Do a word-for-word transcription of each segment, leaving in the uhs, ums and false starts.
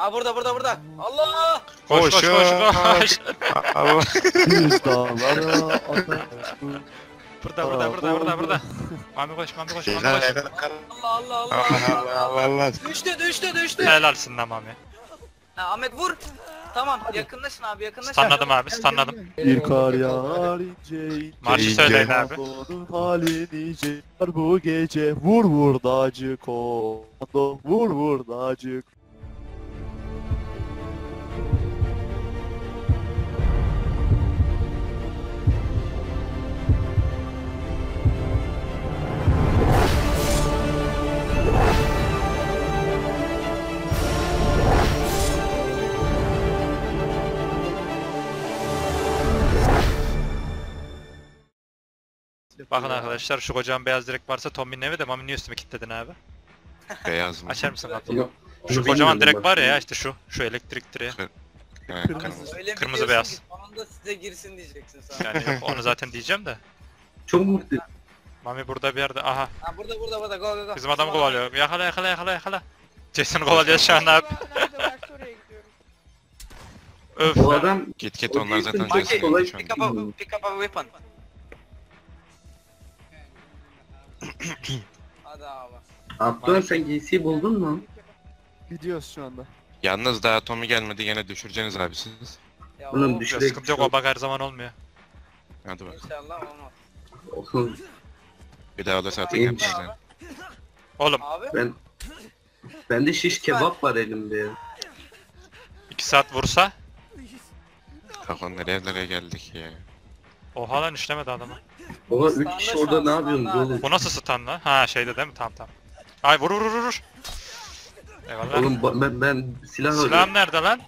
Aa burada burada burada. Allah! Koş koş koş koş. Allah. Düz dağlara ata. Burada burada burada burada burada. Mami koş Mami koş Mami Allah koş. Allah Allah Allah. Allah Allah Allah. Düştü düştü düştü. Helalsin lan Mami. Ha, Ahmet vur. Tamam yakınlaşın abi yakınlaşın. Stunladım abi stunladım. Bir kar yağar ince ince. Marşı söyleyin abi. Onun hali nice bu gece. Vur vur dağcı komando. Vur vur dağcı. Bakın arkadaşlar şu kocaman beyaz direk varsa Tommy'nin evi de Mami niye üstüme kilitledin abi? Beyaz mı? Açar mısın kapıyı? Yok. Şu kocaman direk var ya işte şu. Şu elektrik direği. Evet, kırmızı. Öyle bir Kırmızı diyorsun beyaz. ki sonunda size girsin diyeceksin sen. Yani yok onu zaten diyeceğim de. Çok mutluyum. Mami burada bir yerde. Aha Ha burada burada burada go go go. bizim adam kovalıyor. Yakala yakala yakala yakala. Jason kovalıyor şu an abi. Öf. O ya. adam Git git onlar zaten Okey, Jason'ın kolay şu an. Pick up a, pick up a weapon. Hadi abi. Abdullah sen giysiyi buldun mu? Gidiyoruz şu anda. Yalnız daha Tommy gelmedi gene düşüreceğiniz abi siz. Ya Oğlum o- düş- Yok, sıkıntı yok o bak her zaman olmuyor. Hadi bak. İnşallah olmaz. Olsun. Bir daha da zaten İyi. yapacağız yani. Oğlum Abi. Ben bende şiş kebap var elimde ya. iki saat vursa. Kafan nereye nereye geldik ya. Oha lan işlemedi adamı. Oha üç Standa kişi şu orada an, ne yapıyorsunuz standa oğlum? Bu nasıl stun lan? Ha şeyde değil mi? Tamam tamam. Ay vur vur vur vur. Eyvallah. Oğlum ba- ben ben silah Silahım arıyorum. nerede lan?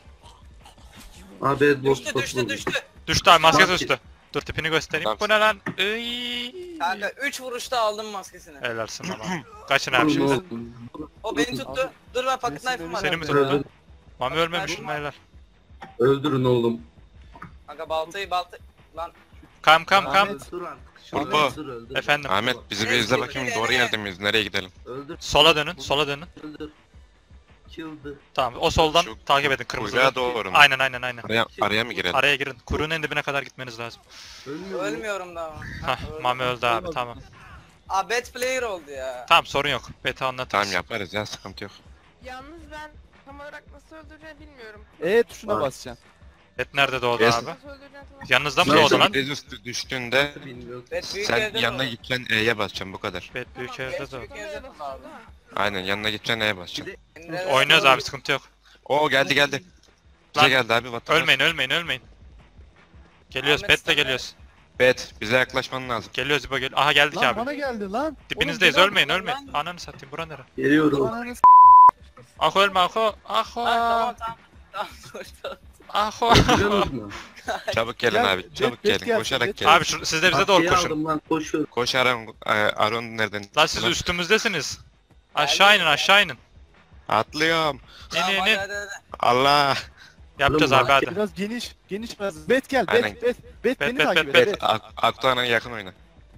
Abi boss Düştü boss düştü buldum. düştü. Düştü abi maskesi Maske- üstü. Dur tipini göstereyim. Tamam. Bu ne lan? Iy. Kanka üç vuruşta aldım maskesini. Helalsin ama. Kaçın abi Oğlum, şimdi. oğlum. O beni tuttu. Dur ben pocket Neyse, knife'ım var. Seni mi Öldür. tuttu? Mami ölmemişsin beyler. Öldürün oğlum. Kanka baltayı balta... Lan Kam kam kam. Ahmet, dur artık. Şu Urbo. Ahmet, dur, öldür. Efendim. Ahmet bizi bir izle bakayım doğru yerde miyiz? Nereye gidelim? Öldür. Sola dönün, sola dönün. Öldür. Killdı. Tamam o soldan Şu takip edin kırmızıda. Kuyruğa doğru mu? Aynen aynen aynen. Araya, araya mı girelim? Araya girin. Kuyruğun en dibine kadar gitmeniz lazım. Ölmüyor mu? ölmüyorum daha. Hah Mami öldü abi tamam. Aa bad player oldu ya. Tamam sorun yok. Beta anlatırız. Tamam yaparız ya sıkıntı yok. Yalnız ben tam olarak nasıl öldüreceğimi bilmiyorum. E tuşuna Bak. basacaksın. Bet nerede doğdu Yes. abi? Nasıl öldüreceğimi tam Yanınızda mı Nerede? doğdu lan? Deniz üstü düştüğünde Bilmiyorum. Bet büyük sen evde yanına doğdu. gideceksin E'ye basacaksın bu kadar. Bet büyük Tamam, evde geç doğdu. büyük evde basıyorsun değil mi? Aynen yanına gideceksin E'ye basacaksın. Nerede Oynuyoruz doğdu? abi sıkıntı yok. Oo geldi geldi. Bize Lan, geldi abi vatandaş. Ölmeyin ölmeyin ölmeyin. Geliyoruz Ahmet betle sana- geliyoruz. Bet bize yaklaşman lazım. Geliyoruz İbo gel. Aha geldik Lan abi. bana geldi lan. Dibinizdeyiz Oğlum, ölmeyin lan, ölmeyin. lan. Ananı satayım bura nere? Geliyorum. Ananı s- Aho ölme Aho. Aho. Ha, tamam tamam. Tamam dur dur. Aho. Biliyorsunuz mu? Çabuk gelin Gel, abi bet- çabuk bet gelin gelsin, koşarak bet. gelin. Abi şu, siz de bize doğru Maskeyi koşun. aldım lan koşuyorum. Koş Aron, e, Aron nereden? Lan siz üstümüzdesiniz. Aşağı inin aşağı inin. Atlıyorum. İn Tamam in hadi in. hadi hadi. Allah. Yapacağız Oğlum, abi hadi. Biraz geniş, geniş biraz. Bet gel, Aynen. bet, bet, bet, Bet, beni bet, takip bet, et. bet. Bet. Ak Aktuğan'a yakın oyna.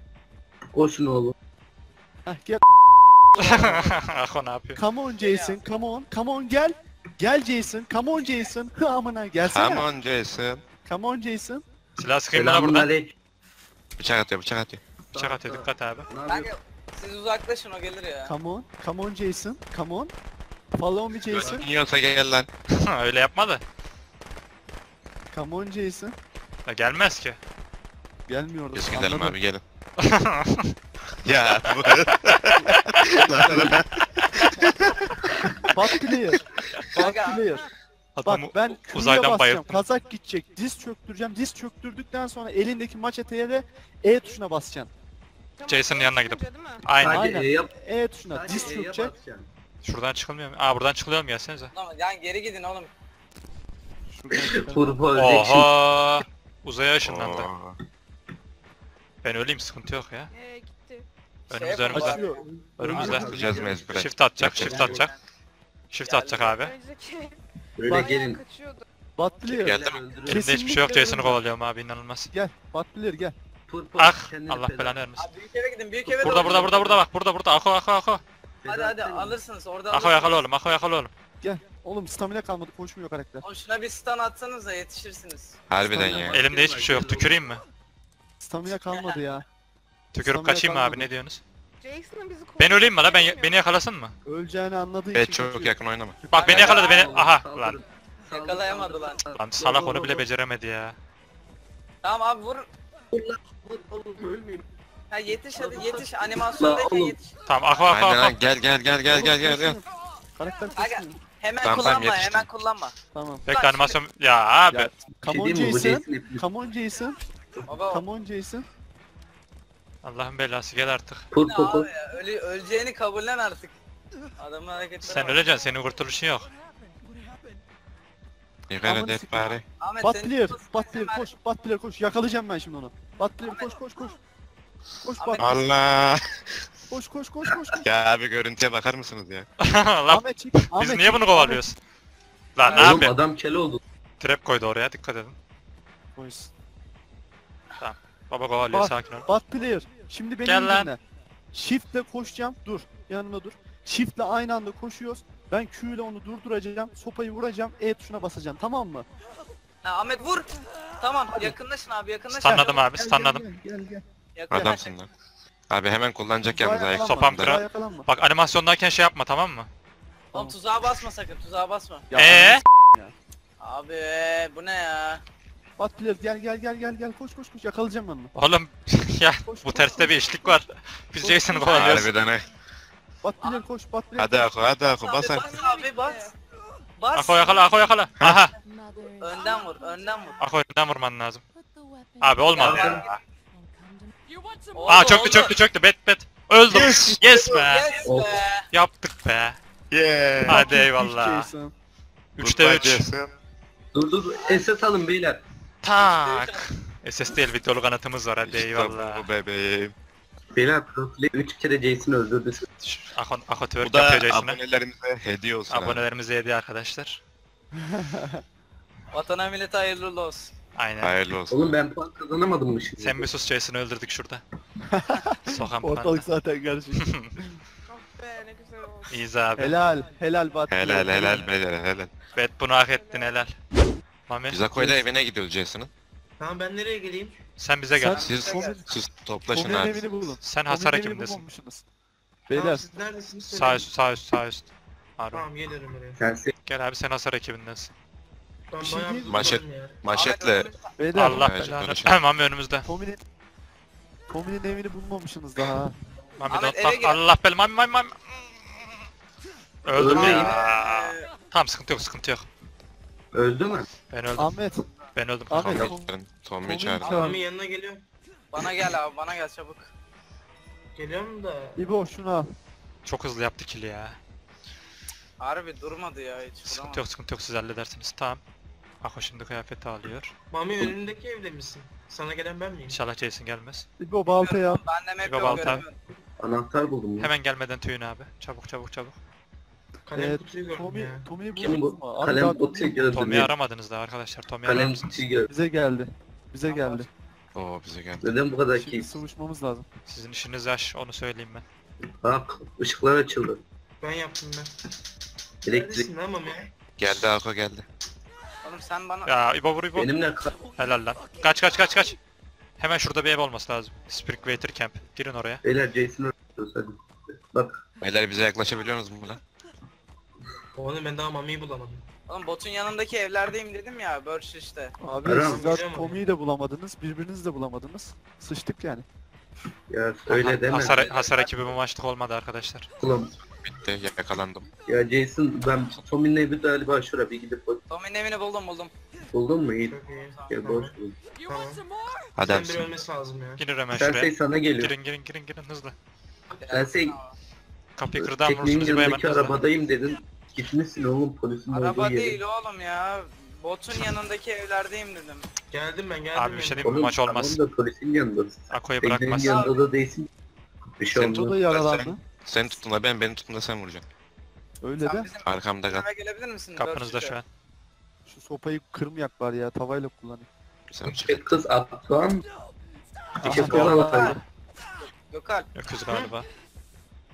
Koşun oğlum. Hah gel. Aho ne yapıyor? Come on Jason, come on, come on gel. Gel Jason, come on Jason. Hı amına gelsene. Come on Jason. Come on Jason. Silah sıkayım bana buradan. Selamünaleyküm. Bıçak atıyor bıçak atıyor. Bıçak atıyor dikkat abi. Ne yapıyorsun? Kanka siz uzaklaşın o gelir ya. Come on, come on Jason, come on. Follow me Jason. Yiyorsa gel lan. Öyle yapma da. Come on Jason. Ya gelmez ki. Gelmiyordu. Biz gidelim anladım. abi gelin. Ya bu. Bot player. Bot Kanka. player. Bak Adamı ben Q'ya uzaydan basacağım. bayılttım. Kazak gidecek. Diz çöktüreceğim. Diz çöktürdükten sonra elindeki maçeteye de E tuşuna basacaksın. Tamam, Jason'ın yanına gidip. değil mi? Aynen. Sadece Aynen. E yap. E tuşuna Sadece diz E'ye çökecek. basacaksın. Şuradan çıkılmıyor mu? Aa buradan çıkılıyor mu gelsenize. Tamam yani geri gidin oğlum. Şuradan Urbo ölecek şimdi. Oha. Uzaya ışınlandı. Oo. Ben öleyim sıkıntı yok ya. Ee gitti. Önümüzde Şey önümüzde. Açıyor. Önümüzde. Yapacağız mecburen. Shift atacak, Yapacak shift bir şey atacak. Shift atacak abi. Önceki Böyle Bak- gelin. kaçıyordu. Bot player. Geldi mi? Öldürün. Elimde hiçbir şey yok Kesinlikle Jason'ı öyle. kovalıyorum abi inanılmaz. Gel. Bot player gel. Pır pır, Ah kendini Allah feda. belanı vermesin. Abi büyük eve gidin büyük eve Burada doğru burada burada gidin. burada bak burada burada Ako Ako Ako. Feda Hadi hadi etsene. alırsınız orada Ako alırsınız. yakala oğlum Ako yakala oğlum. Gel. Oğlum stamina kalmadı, koşmuyor karakter. Oğlum şuna bir stun atsanız da yetişirsiniz. Harbiden ya. Elimde hiçbir şey yok. Tüküreyim mi? Stamina kalmadı ya. Tükürüp Stamina kaçayım mı abi, kalmadı. ne diyorsunuz? Jason'ın bizi Ben öleyim mi la? Ben, koruyor. beni yakalasın mı? Öleceğini anladığı için Evet çok kaçıyor. yakın oynama. Bak beni yakaladı beni. Aha lan. Yakalayamadı lan. Lan salak onu bile beceremedi ya. Tamam abi vur. Ha yetiş hadi yetiş animasyondayken oğlum. yetiş. Tamam akva akva Aynen akva. lan gel gel gel gel gel gel gel. Karakter Aga koşmuyor. hemen Tamam, tamam, kullanma yetiştim. hemen kullanma. Tamam. Bekle animasyon. Ya abi. Ya, come on Şey diyeyim mi, bu Jason. Jason hep- Come on Jason. Baba Come on Jason. Allah'ın belası gel artık. Pur ne popo. abi ya ölü, öleceğini kabullen artık. Adamın hareketleri Sen bak. öleceksin, senin kurtuluşun yok. Yukarı Aman det sikeyim. bari. Ahmet Bat senin player, tutun, bat senin player koş, bat player koş. Yakalayacağım ben şimdi onu. Bat player koş koş koş. Koş bat, Allah. koş koş koş koş. koş. Ya abi görüntüye bakar mısınız ya? Lan Ahmet çık. biz Ahmet niye çık, bunu kovalıyoruz? Lan ne Oğlum yapayım? adam kele oldu. Trap koydu oraya, dikkat edin. Ahmet. Koş. Baba kovalıyor, Bak. sakin ol. Bat player. Şimdi beni Gel lan. dinle. Shift'le koşacağım. Dur. Yanımda dur. Shift'le aynı anda koşuyoruz. Ben Q ile onu durduracağım. Sopayı vuracağım. E tuşuna basacağım. Tamam mı? Ha, Ahmet vur. Tamam yakınlaşın abi yakınlaşın. Stunladım abi, Gel, stunladım. Gel gel gel. gel. Yakınlaşın. Adamsın lan. Abi hemen kullanacak yalnız Tuzağa ayak yakalanma, sopam sopamdır kırar. ha. tuzağa yakalanma. Bak animasyondayken şey yapma, tamam mı? Oğlum tuzağa basma sakın tuzağa basma. Ya, Ee? Abi bu ne ya? Bat player gel gel gel gel gel koş koş koş yakalayacağım ben onu. Oğlum ya Koş, bu koş, terste koş. bir işlik var. Biz Jason'ı kovalıyoruz. Harbiden he. Bat player koş bat player. Hadi Ako hadi Ako Abi bas bas artık. abi bas. Bas. Ako yakala, Ako yakala. Aha. Önden vur önden vur. Ako önden vurman lazım. Abi olmadı Ya, ya. Oldu, Aa çöktü oldu. çöktü çöktü, bet bet. Öldüm. Yes, be. Yes Of. be. Yaptık be. Yeah. Hadi eyvallah. Jason. üçte üç. Dur dur S S alın beyler. Tak. S S değil, videolu kanıtımız var, hadi İşte eyvallah. bu bebeğim. Beyler profile üç kere Jason öldürdü. Şş, Ako, Ako Bu twerk da yapıyor Jason'a. abonelerimize hediye olsun abi. Abonelerimize hediye arkadaşlar. Vatana millete hayırlı uğurlu olsun. Aynen. Hayırlı olsun. Oğlum ben puan kazanamadım mı şimdi? Sen bir sus, Jason'ı öldürdük şurada. Sokan Ortalık zaten karışık. Oh be ne güzel oldu. İyiyiz abi. helal helal bat player. Helal helal beyler helal. Bet bunu hak ettin, helal. Mami Biz Ako'yla evine gidiyoruz Jason'ın. Tamam ben nereye geleyim? sen bize gel. Sen- Siz Tomin- siz toplaşın Tomi'nin abi. evini bulun. Sen Tomi'nin hasar evini ekimindesin. bulmamışsınız. Tamam, Beyler siz neredesiniz? Sağ Söyleyin. üst, sağ üst, sağ üst. Harun. Tamam geliyorum oraya. Sense Gel abi, sen hasar ekibindesin. Ben Bir şey bayağı değil mi? Maşet- durdum ya. Maşetle beyler Allah Evet, belanı. konuşalım. Mami önümüzde. Tomi'nin Tomi'nin evini bulmamışsınız daha. Mami Ahmet, don't eve bak. gel. Allah belanı. Mami Mami Mami. Öldüm Öldü ya. Ee, Tamam, sıkıntı yok, sıkıntı yok. öldü mü? Ben öldüm. Ahmet, Ben öldüm. Ahmet. Tamam. Tommy'yi Tommy'yi çağırın. çağır. Tamam yanına geliyorum. Bana gel abi bana gel çabuk. Geliyorum da. İbo şunu al. Çok hızlı yaptı kili ya. Harbi durmadı ya hiç. Sıkıntı Vuramam. yok, sıkıntı yok, siz halledersiniz. Tamam. Ako şimdi kıyafeti alıyor. Mami önündeki evde misin? Sana gelen ben miyim? İnşallah Jason gelmez. İbo baltayı al. Ben de map Bir yok balta. göremiyorum. Anahtar buldum ya. Hemen gelmeden tüyün abi. Çabuk çabuk çabuk. Kalem Evet, kutuyu gördüm Tommy, ya. Tommy'yi Kim buldunuz bu? mu? Abi Kalem daha kutuyu Tommy- gördüm. Tommy'yi ya. aramadınız daha arkadaşlar. Tommy'yi arar Kalem mısınız? kutuyu gördüm. Bize geldi. Bize geldi. Oo bize geldi. Neden bu kadar Şimdi keyif? sıvışmamız lazım. Sizin işiniz yaş, onu söyleyeyim ben. Bak ışıklar açıldı. Ben yaptım ben. Elektrik Neredesin lan Mami? Geldi Ako geldi. Oğlum sen bana... Ya İbo vur İbo. benimle ka- Helal lan. Kaç kaç kaç kaç. Hemen şurada bir ev olması lazım. Springwater Camp. Girin oraya. Beyler Jason öldürdü hadi. Bak Beyler bize yaklaşabiliyorsunuz mu lan? Oğlum ben daha Mami'yi bulamadım. Oğlum botun yanındaki evlerdeyim dedim ya Birch işte. Abi Aram. siz zaten Biliyorum Tommy'yi de bulamadınız. Birbirinizi de bulamadınız. Sıçtık yani. ya öyle deme. Hasar, hasar ekibi bu maçlık olmadı arkadaşlar. Ulan Bitti yakalandım. ya Jason ben Tommy'nin evi galiba şura bir gidip bak. Tommy'nin evini buldum buldum. Buldun mu? İyi. Çok iyi. Gel Tamam. boş buldum. Tamam. Hadi Sen abi. biri ölmesi lazım ya. Girin hemen Sensei şuraya. sana geliyor. Girin girin girin girin hızlı. Sensei Kapıyı kırdan teknenin vurursunuz İbo hemen yanındaki hızlı. arabadayım dedin. Gitmişsin oğlum polisin Araba olduğu yere. değil oğlum ya. Botun yanındaki evlerdeyim dedim. Geldim ben geldim. Abi bir şey yanına. diyeyim mi? Bu Oğlum maç olmaz. tamam da polisin yanındasın. Ako'yu Teknenin bırakmaz. yanında da değilsin. Bir şey Sen O olmaz. da yaralandı. Sen tutun da ben, beni tutun da sen vuracaksın. Öyle Sen de. bizim Arkamda kal. eve gelebilir misin? Kapınızda Birch'e? şu an. Şu sopayı kırmayak var ya. Tavayla kullanayım. Sen Bir çık. kız Akdoğan. Bir Aha, şey Gökhan falan var. Gökhan. Öküz galiba.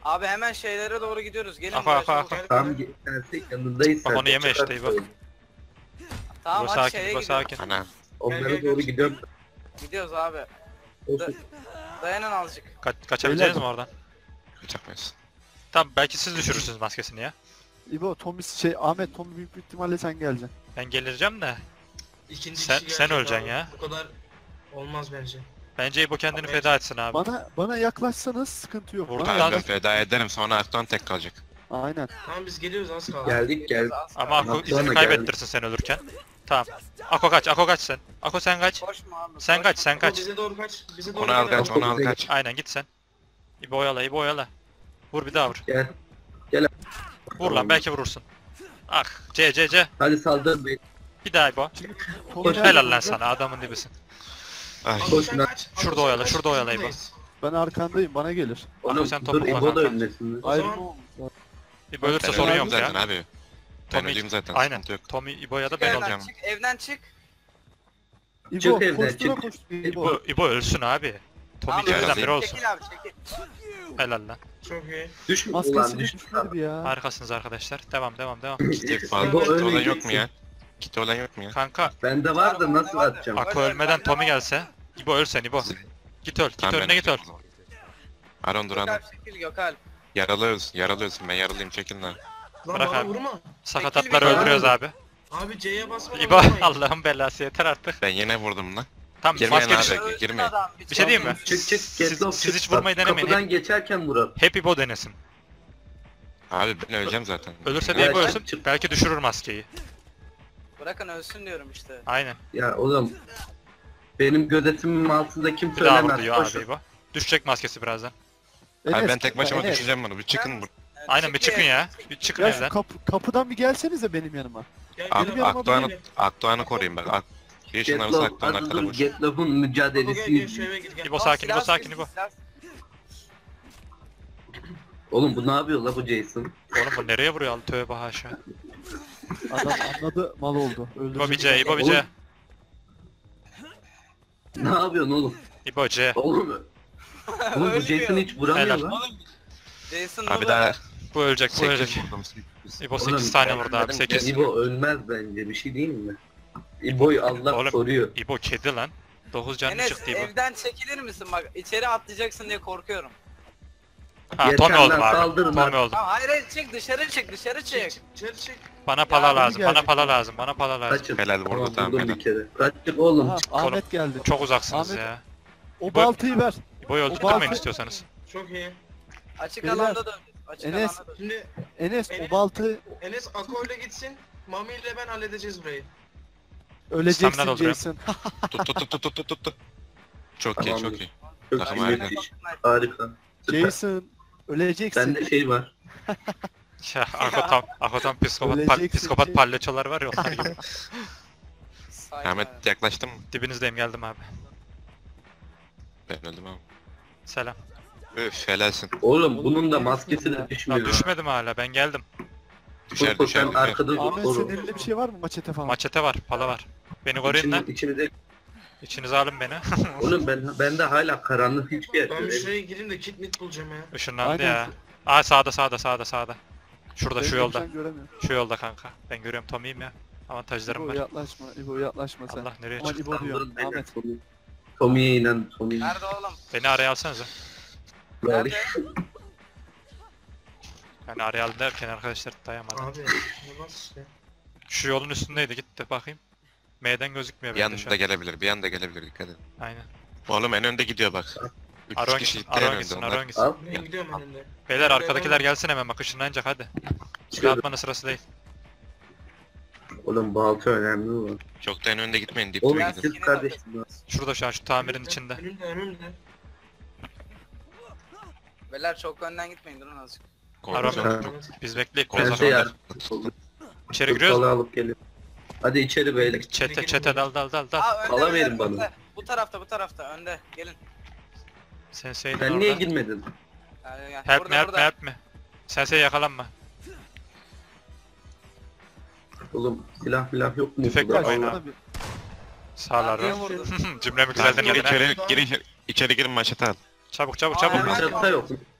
Abi hemen şeylere doğru gidiyoruz. Gelin Aha, buraya aha, çabuk. aha. Tamam gelsek yanındayız. Bak onu zaten, yeme işte, çıkartıp İbo. Tamam İbo hadi sakin, şeye İbo gidiyoruz. sakin. Ana. Onlara Gel, gel, doğru gel. gidiyorum. Gidiyoruz abi. Olsun. Dayanın azıcık. Ka kaçabileceğiz mi Beyler. oradan? Kaçamayız. Tamam belki siz düşürürsünüz maskesini ya. İbo, Tommy şey Ahmet, Tommy büyük bir ihtimalle sen geleceksin. Ben geleceğim de. İkinci Sen- kişi sen gelecek öleceksin abi. ya. Bu kadar olmaz bence. Bence İbo kendini Abi, feda etsin abi. Bana bana yaklaşsanız sıkıntı yok. Vurduk Bana lan. Ben feda ederim sonra Akdoğan tek kalacak. Aynen. Tamam biz geliyoruz az kaldı. Geldik geldik. Az Ama kaldı. Ako Akdoğan'a izini geldim. kaybettirsin sen ölürken. Tamam. Ako kaç, Ako kaç sen. Ako sen kaç. Koşma abi. Sen koşma. kaç, sen Ako, kaç. Bize doğru kaç. Bize doğru Onu al gel kaç, abi. onu al kaç. Aynen git sen. İbo oyala, İbo oyala. Vur bir daha vur. Gel. Vur lan belki vurursun. Ah C C C. Hadi saldır beni. Bir daha İbo. Tommy Helal lan nerede? sana adamın dibisin. Ay. Ako, Koş sen lan. kaç. Ako, Şurada sen oyala, kaç, şurada oyala biz İbo. buradayız. Ben arkandayım, bana gelir. Oğlum sen dur topukla İbo da kanka. ölmesin. Ayrı zaman- mı olmuş? İbo ölürse Ben sorun öleyim yok zaten ya. abi. Ben Tommy- öleyim zaten. Aynen. Sıkıntı yok. Tommy İbo'ya da Çık ben evden olacağım. çık. Evden çık. İbo, Çık evden, koştura çık. koştura İbo. İbo, İbo ölsün abi. Tommy Tamam, ikimizden öyle. biri olsun. Çekil abi çekil. Helal lan. Çok iyi. Düşme ulan Maskesini düşme. düşmedi ya. Harikasınız arkadaşlar. Devam devam devam. Kiti falan. İbo Kiti olan yok mu ölmeyeceksin. ya? Kiti olan yok mu ya? Kanka Bende var da nasıl atacağım? Ako ölmeden Tommy gelse. İbo ölsen İbo. Git öl. Git Tamam, ben önüne git öl. atacağım o zaman. Aron dur Aron. Gökalp çekil Gökalp. Yaralı ölsün, yaralı ölsün. Ben yaralıyım, çekin lan. Lan Bırak bana abi. vurma. Sakat Çekil atları bir daha. öldürüyoruz abi. Abi C'ye basmadan İbo vurmayın. Allah'ın belası yeter artık. Ben yine vurdum lan. Tamam Girmeyin maske abi. düşün. Öldün girmeyin. adam, Bir şey diyeyim mi? Çık çık Siz- Getlop siz çık. hiç vurmayı Bak, denemeyin. Kapıdan geçerken vuralım. Hep İbo denesin. Abi ben öleceğim zaten. Ölürse de Ya İbo çık, ölsün. çık. Belki düşürür maskeyi. Bırakın ölsün diyorum işte. Aynen. Ya oğlum. Benim gözetimin altında kimse Bir daha vur ölemez. diyor abi Koşun. İbo. Düşecek maskesi birazdan. Abi Enes, ben tek başıma Enes, düşeceğim bunu. Bir çıkın bu. Aynen bir çıkın ya. Bir çıkın Ya şu evden. kapı, kapıdan bir gelsenize benim yanıma. Gel, Ak gel, Benim yanıma Akdoğan'ı gel. Akdoğan'ı koruyayım bak. Ak bir işin arası Getlop Akdoğan hadi arkada dur boş. Getlop'un Ako, gel gel mücadelesi. şu eve git gel. İbo Al, sakin İbo silah sakin sıkın, İbo. silah- Oğlum bu ne yapıyor la bu Jason? Oğlum bu nereye vuruyor al tövbe haşa. Adam anladı, mal oldu. İbo bir C, Öldürecek. İbo bir C. Oğlum. Ne yapıyorsun oğlum? İbo C. Oğlum. Oğlum bu Ölmüyor. Jason hiç vuramıyor Helal. lan. Jason Abi Baba. daha Bu ölecek bu ölecek. sekiz vurdum. İbo Oğlum, sekiz tane ben vurdu abi dedim sekiz. ki- İbo ölmez bence bir şey değil mi? İbo'yu Allah Oğlum. koruyor. İbo kedi lan. dokuz canlı Enes çıktı İbo. evden çekilir misin bak içeri atlayacaksın diye korkuyorum. Ha Yeter Tommy lan, oldum abi. saldırın Tommy lan. oldum. Tamam hayır hayır çık dışarı çık dışarı çık. Çık, içeri çık. Bana pala Ya, lazım. Bana gelecek. pala lazım. Bana pala lazım. Kaçın. Helal vurdu, Tamam, tamam, vurdum helal. bir kere. Kaçtık oğlum. Aha, Ahmet geldi. Çok uzaksınız Ahmet- ya. O İbo- baltayı ver. İbo'yu öldürtmeyin bazı- istiyorsanız. Çok iyi. Açık Beyler, alanda dön. Açık Enes. alanda dön. Şimdi Enes, Enes- o baltayı Enes Ako ile gitsin. Mami ile ben halledeceğiz burayı. Stamina öleceksin dolduruyorum. Jason. Tut tut tut tut tut tut tut. Çok iyi Tamam. çok iyi. Çok Takım iyi, harika. müthiş. Harika. Süper. Jason, öleceksin. Bende şey var. Ya Akotam, Akotam psikopat, pal, Öleceksin psikopat ki. palyaçolar var ya onlar gibi. Sakin Ahmet abi. yaklaştın mı? Dibinizdeyim geldim abi. Ben öldüm ama. Selam. Üf helalsin. Oğlum bunun da maskesi Ya. de Ya düşmüyor. düşmedim hala ben geldim. Düşer Furkan, düşer. sen düşer. arkada dur Ahmet, oğlum. senin elinde bir şey var mı maçete falan? Maçete var, pala var. Beni koruyun lan. İçimiz, içimizde, İçinize alın beni. oğlum ben bende hala karanlık hiçbir yer Ben bir yok. şuraya gireyim de kit mit bulacağım ya. Işınlandı Aynen. ya. Aa sağda sağda sağda sağda. Şurada şu Ben yolda. sen göremiyorum. Şu yolda kanka. Ben görüyorum Tommy'yim ya. Avantajlarım İbo var. yaklaşma, İbo yaklaşma sen. Allah nereye Aman çıktı? İbo diyorum, Aynen, Ahmet. Tommy. Tommy'ye inen Tommy. Nerede oğlum? Beni araya alsanıza. Nerede? Yani araya alın derken arkadaşlar dayamadım. Abi olmaz işte. Şu yolun üstündeydi gitti bakayım. M'den gözükmüyor Bir bende şu anda an. gelebilir, bir anda gelebilir dikkat edin. Aynen. Oğlum en önde gidiyor bak. Üç Aron kişi gitsin, gitti en Aron önde gitsin, onlar. Aron gitsin. Al. Ben gidiyorum önünde. Beyler Ben- arkadakiler gelsin hemen bak ışınlanacak hadi. Silah Çıkıyorum. atmanın sırası değil. Oğlum balta önemli mi? Çok da en önde gitmeyin, dip Oğlum dibe Ben gidin. siz sikini kardeşim. Şurada şu an şu tamirin Önümde, içinde. Önümde önümde. Beyler çok önden gitmeyin durun azıcık. Korkacağım. Ha. Biz bekleyip Korkacağım. biraz Ben sonra. de yardım. İçeri giriyoruz mu? Balı alıp geliyorum. Hadi içeri beyler. Çete çete dal dal dal dal. Aa önde Ala beyler, verin bana. önde. Bu tarafta bu tarafta önde gelin. Sensei'nin Sen niye orada. girmedin? Yani, yani. Help burada, me help me burada. help me. Sensei yakalanma. Oğlum silah milah yok mu? Tüfek burada? var oyuna. Allah. Bana bir- Sağlar Niye var. vurdun? Cümlemi Tamam, güzelden gir yerine. içeri, gir içeri, içeri girin maçete al. Çabuk çabuk Aa, çabuk. hemen- Çatı yok.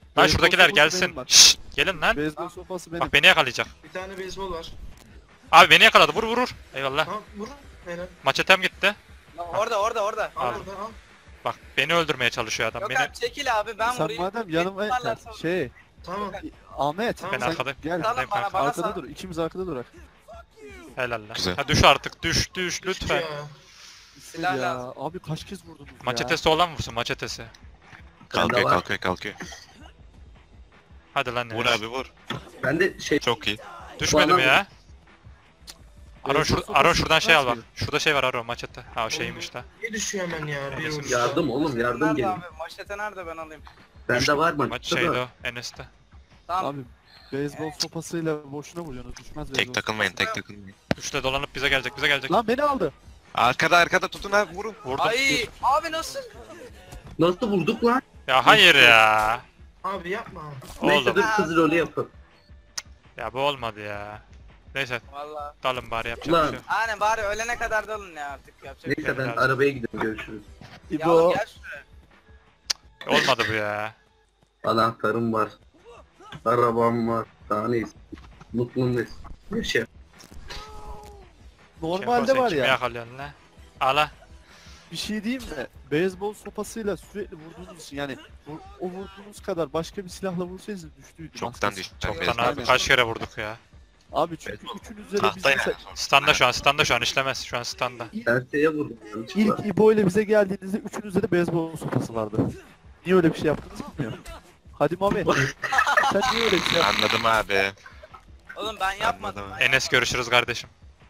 Lan Beyzbol şuradakiler sopası gelsin. benim bak. Şşş, gelin lan. Beyzbol sopası benim. Bak beni yakalayacak. Bir tane beyzbol var. Abi beni yakaladı. Vur vur vur. Eyvallah. Ha vur. Helal. Maçetem gitti. Lan Orada orada orada. Al Al. buradan al. Bak beni öldürmeye çalışıyor adam. Yok Beni abi çekil abi ben Sen vurayım. madem yanıma Tutarlarsa- şey Tamam. Ahmet Tamam. Ben sen arkadayım. gel. Salın bana bana Arkada sal. dur. İkimiz arkada durak. helal lan. Güzel. Ha düş artık. Düş düş Düştü lütfen. ya. Silah ya lazım. abi kaç kez vurdunuz ya? Maçetesi olan vursun maçetesi. Kalkıyor var. kalkıyor kalkıyor. Hadi lan Vur ya. abi vur. Ben de şey Çok iyi. Düşmedim Bana- ya. Aron, Beyzbol şur sopası Aron şuradan şey al bak. tutmaz Şurada şey var Aron maçete. Ha o şeymiş de. Niye düşüyor hemen ya? Bir Enes'in vuruşta. yardım oğlum yardım Nerede gelin. abi? Maşete nerede ben alayım. Bende var mı? Maç şeydi o Enes'te. Tamam. Abi beyzbol sopasıyla boşuna vuruyorsunuz. Düşmez beyzbol Tek takılmayın sopası. tek takılmayın. Üçle dolanıp bize gelecek bize gelecek. Lan beni aldı. Arkada arkada tutun abi vurun. Vurdum. Ay abi nasıl? Nasıl vurduk lan? Ya hayır ya. Abi yapma. Neyse Oğlum. dur kız rolü yapın. Ya bu olmadı ya. Neyse Valla. dalın bari yapacak Ulan. bir şey yok. Aynen bari ölene kadar dalın ya artık yapacak bir şey Neyse ben yok. lazım. arabaya gidiyorum görüşürüz. Ya İbo. oğlum gel şuraya. Olmadı bu ya. Anahtarım var. Arabam var. Daha ne istiyorsun? Mutlu musun? Yaşa. Normalde Şempo, sen var kimi ya. yakalıyorsun lan? Ala. Bir şey diyeyim mi? Beyzbol sopasıyla sürekli vurduğunuz için yani vur- o vurduğunuz kadar başka bir silahla vursaydınız düştüydü. Çoktan maskesi. düştü. Çoktan Beyzbol. abi Aynen. kaç kere vurduk ya. Abi çünkü Beyzbol. üçünüzde de Tahta bizim yani. Standa şu an standa şu an işlemez şu an standa. Her şeye vurdum. ilk İbo ile bize geldiğinizde üçünüzde de beyzbol sopası vardı. Niye öyle bir şey yaptınız bilmiyorum. Hadi Mami. Sen niye öyle bir şey yaptın? Anladım abi. Oğlum ben yapmadım. Anladım. Ben Enes görüşürüz kardeşim.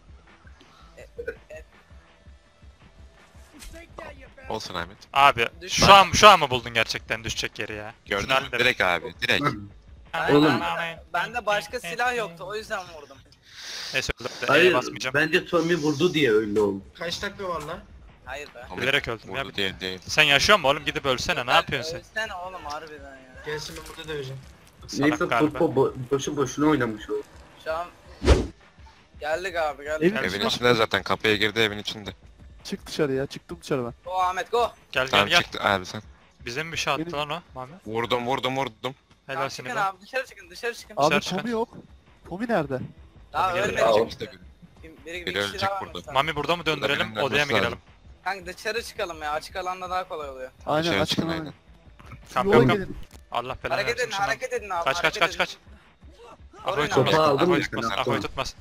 Olsun Ahmet. Abi Düş- şu an şu an mı buldun gerçekten düşecek yeri ya? Gördün Şunu mü? halledelim. Direkt abi. Direkt. Oğlum. Bende başka silah yoktu o yüzden vurdum. Neyse öldüm. E'ye Hayır basmayacağım. bence Tommy vurdu diye öyle oldu. Kaç dakika var lan? Hayır be. Ahmet Bilerek öldüm ya. vurdu diye değil. Sen yaşıyor musun oğlum gidip ölsene ne yapıyorsun sen? Ölsene oğlum harbiden ya. Gelsin ben burada döveceğim. Neyse Salak galiba. futbol bo boşu boşuna oynamış oldu. Şu an geldik abi geldik. Evin geldik. Evin içine- içinde zaten kapıya girdi evin içinde. Çık dışarı ya. Çıktım dışarı ben. Go Ahmet go. Gel gel Tamam gel. çıktı abi sen. Bize mi bir şey attı Benim- lan o Mami? Vurdum vurdum vurdum. Helal Tamam, seni çıkın be. abi dışarı çıkın dışarı çıkın. Abi Dışarı çıkın. Tommy yok. Tommy nerede? Daha Tabii ölmedi. ya, Ölecek işte biri. Bir, biri, bir Biri kişi ölecek daha burada. varmış daha. Mami burada mı döndürelim birinin odaya mı ölmesi girelim? Kanka dışarı çıkalım ya açık alanda daha kolay oluyor. Aynen Dışarı açık çıkın alan. aynen. Şu Tamam, yola yok, yok. gelin. Allah belanı Hareket versin edin şundan. hareket edin abi. Kaç kaç hareket kaç edin. kaç. Koruyun Ako'yu abi. Topu tutmasın. aldım Ako'yu mı tutmasın. sen? Ako'yu tutmasın.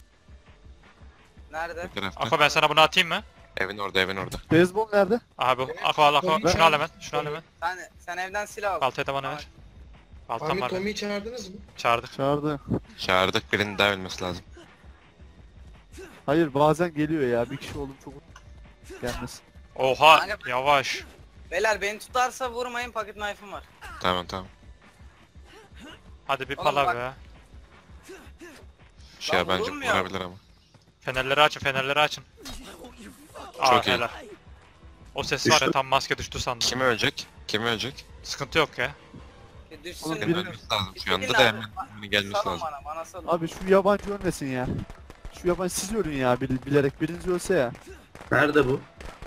Nerede? Bu tarafta. Ako ben sana bunu atayım mı? Evin orada evin orada. Beyzbol nerede? Abi Ako al Ako. Tommy- Şunu al hemen. Şunu al hemen. Sen, sen evden silah al. Baltayı da bana ver. Baltam Ahmet var. benim. Tommy'yi çağırdınız mı? Çağırdık. Çağırdı. Çağırdık birinin daha ölmesi lazım. Hayır bazen geliyor ya. Bir kişi oldum çok gelmesin. Oha yavaş. Beyler beni tutarsa vurmayın pocket knife'ım var. Tamam tamam. Hadi bir Oğlum pala bak- be. Şey Lan bence vurulmuyor. vurabilir ama. Fenerleri açın fenerleri açın. Aa Çok iyi. helal. O ses var ya Düştü. tam maske düştü sandım. Kim ölecek? Kim ölecek? Sıkıntı yok ya. Bir düşsün. Oğlum, Senin biri- ölmesi lazım şu Çekilin anda da abi. hemen hemen gelmesi Salın lazım. bana bana salın. Abi şu yabancı ölmesin ya. Şu yabancı siz ölün ya bil- bilerek biriniz ölse ya. Nerede bu?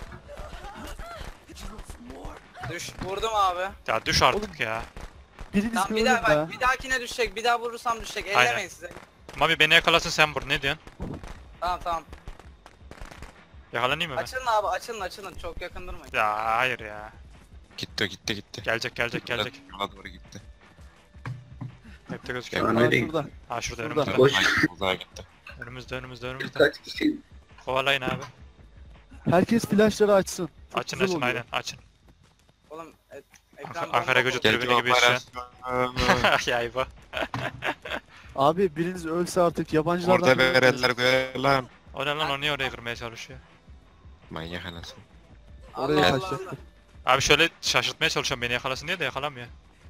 Düş vurdum abi. Ya düş artık ya. Biriniz Tamam bir bir ölün daha be. bak bir dahakine düşecek bir daha vurursam düşecek Aynen. ellemeyin size. Mami beni yakalasın sen vur ne diyorsun? Tamam tamam. Yakalanayım mı ben? Açılın abi açılın açılın çok yakın durmayın. Ya hayır ya. Gitti o gitti gitti. Gelecek gelecek gelecek. Yola doğru gitti. Hep de gözüküyor. Ya, Aa, nereye şurada. Ha şurada Şurada. önümüzde. Boş. Ay, uzağa gitti. Önümüzde önümüzde önümüzde. Kaç kişi? Kovalayın abi. Herkes flashları açsın. Çok Açın güzel açın oluyor. aynen açın. Oğlum e, ekran Ankara- bomba Ankara gücü oldu. tribünü gibi işte. ya İbo. Abi biriniz ölse artık yabancılardan Orada biri ölmesin. verenler görelim. O ne lan o niye oraya kırmaya çalışıyor? Manyak anasını. Oraya Allah Allah kaçacaktı. Allah. Abi şöyle şaşırtmaya çalışıyorum beni yakalasın diye de yakalamıyor.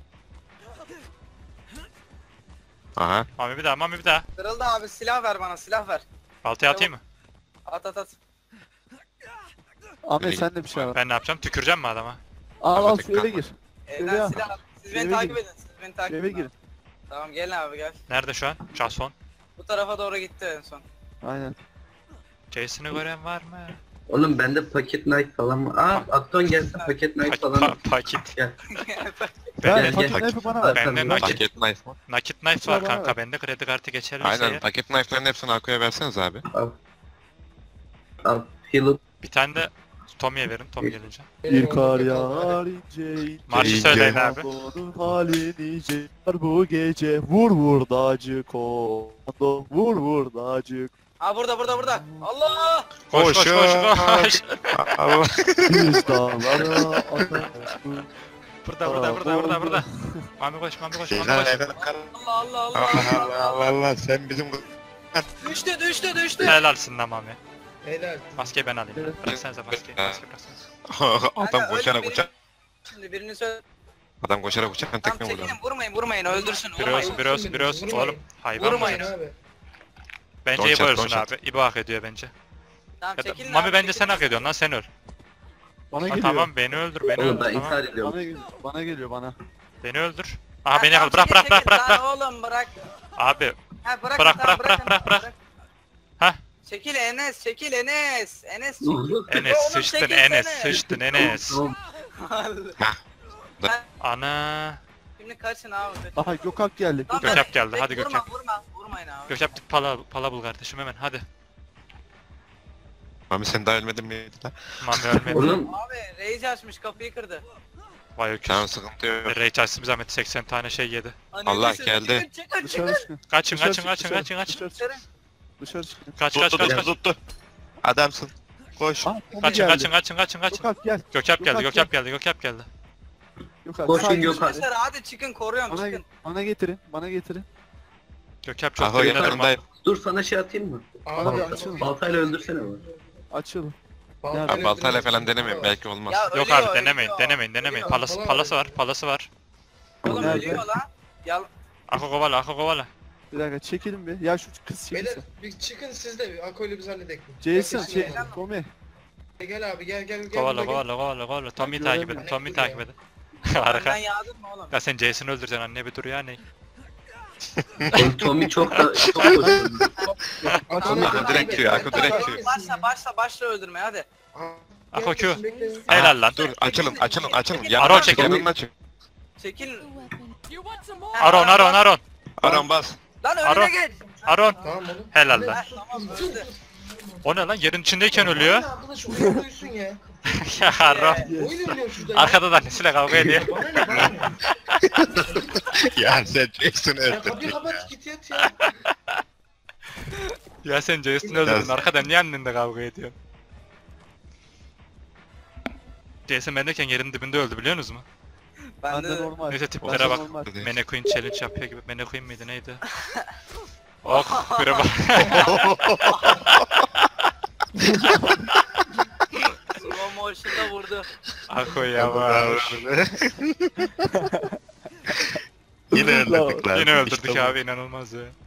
Aha. Mami bir daha Mami bir daha. Kırıldı abi silah ver bana silah ver. Baltayı atayım mı? At at at. Ahmet sen de bir şey var. Ben ne yapacağım? Tüküreceğim mi adama? Al al Ahmet şu eve kalma. gir. Evden ya. silah at. Siz beni Eve takip girin. edin siz beni takip Şu eve edin. girin. abi. Tamam gelin abi gel. Nerede şu an? Jason. Bu tarafa doğru gitti en son. Aynen. Jason'ı gören var mı? Oğlum bende paket knife falan var. Aa Akton gelse paket knife Pa falan. pa paket. Gel. Ben Gel, paket gel. knife'ı bana ver. Bende Sen nakit, Paket knife mı? nakit knife Kusura var bakma. kanka. Bende kredi kartı geçerliyse Aynen eğer. paket knife'ların hepsini Ako'ya verseniz abi. Al. Al. Heal Bir tane de Tommy'ye verin. Tommy gelince. Bir kar yağar ince ince. Marşı İyi, söyleyin gel. abi. Komandonun hali nice bu gece. Vur vur dacı komando. Vur vur dacı. Ha burada burada burada. Allah! Koş koş koş koş. Allah. Biz dağlara atar. Burada burada burada burada burada. Mami koş Mami koş Mami Helal koş. helal. Allah Allah Allah. Allah Allah Allah Allah sen bizim Düştü düştü düştü. Helalsin lan Mami. Helal. Maskeyi ben alayım. Evet. Bıraksanıza maskeyi. Maske bıraksanıza. adam Kanka, koşarak öyle uçan Şimdi birini söyle. adam koşarak uçan Tamam tekne vuruyor. çekilin vurmayın vurmayın öldürsün Bir vurmayın. olsun bir olsun bir olsun. Oğlum hayvan Vurmayın mısınız? abi. Bence Don't İbo chat, ölsün don't chat. abi. İbo hak ediyor bence. Tamam Ya da- çekilin Mami abi, bence çekilin. sen hak ediyorsun lan sen öl. Bana Ha, geliyor. tamam beni öldür beni Oğlum öldür ben tamam. intihar ediyorum. Bana, bana geliyor bana. Beni öldür. Aha Ha, beni tamam, yakal. Bırak çekil, bırak bırak çekil. bırak bırak. Lan oğlum bırak. Abi Ha bırak Bırak, tamam, bırak, bırak, bırakın, bırak, bırak. Hah. Çekil Enes çekil Enes. Enes Ne çekil. oldu? Enes Oğlum, sıçtın çekilsene. Enes sıçtın Enes. Tamam. Ana. Şimdi kaçın abi. Aha Gökalp geldi. Tamam, Gökhan ben- geldi, Tek hadi vurma, Gökhan. Vurma vurmayın abi. Gökhan git pala, pala bul kardeşim hemen hadi. Mami sen daha ölmedin mi lan? Mami ölmedi. Oğlum Abi Rage açmış kapıyı kırdı. Vay öküz. Tamam sıkıntı yok. Ray açsın bir zahmet seksen tane şey yedi. Anne, Allah düşün, geldi. Çıkın çıkın çıkın. Dışarı çıkın. Kaçın Dışarı kaçın çık, kaçın dışarı, kaçın kaçın. Dışarı çık. Dışarı. Dışarı çıkın. Kaç kaç kaç kaç. tuttu. Adamsın. Koş. Ah, Tommy Kaçın geldi. kaçın kaçın kaçın kaçın. Gökalp gel. Gökhan geldi Gökhan Gökhan geldi Gökhan geldi. Gökalp. Koşun sakin. Gökalp. Dışarı hadi çıkın koruyorum Bana, çıkın. bana getirin. Bana getirin. Gökhan çok Aho da yine yanındayım. dur sana şey atayım mı? Bana bir Abi, açılın. Baltayla öldürsene bana. Açılın. baltayla Abi baltayla öldürmez. falan denemeyin belki olmaz. Ya Yok ölüyor, abi denemeyin ölüyor. denemeyin denemeyin. Ölüyor. Palası, Falan palası var ölüyor. palası var. Oğlum Nerede? ölüyor lan. Yal Ako kovala ako kovala. Bir dakika çekilin bir. Ya şu kız Beyler çekilsin. bir çıkın siz de Ako'yla biz halledek. Jason Herkes şey. yanına. Tommy. Gel abi gel gel gel. Kovala burada gel. kovala kovala kovala. Tommy'yi Ben takip edin göremiyorum. Tommy'yi Ne takip yapıyor edin. benden Harika. yağdın mı oğlum? Ya sen Jason'ı öldüreceksin anne bir dur ya ne? Oğlum Tommy çok da çok koşuyor. Açılın. Aha, direkt Q, Ako direkt Q. Başla başla başla öldürmeye hadi. Aa, Ako gel, Q. bekle. Helal lan. Dur açılın açılın açılın. Aron Yanından çık çekil. yanından çık. Çekil. Aron Aron Aron. Aron bas. Lan önüne Aron. geç. Aron. Tamam oğlum. Helal lan. Ha, tamam öldü. O ne lan yerin içindeyken ölüyor. Arkadaş oyun duysun ya. Ya Aron. Oyun oynuyor şurada ya. Arkada da annesiyle kavga ediyor. Bana ne bana ne? Ya sen Jason'ı Ya kapıyı öldürdün. kapat git yat ya. Ya sen Jason'ı öldürdün arkadan niye annenle kavga ediyorsun? Jason bendeyken yerin dibinde öldü biliyorsunuz mu? Ben Ben de de normal. Neyse Ben tiplere de bak. normal. Mannequin challenge yapıyor gibi. Mannequin miydi neydi? Oh bire bak. slow motion'da vurdu. Ako yavaş. Yine öldürdük lan. Yine öldürdük İşte bu. abi inanılmaz ya.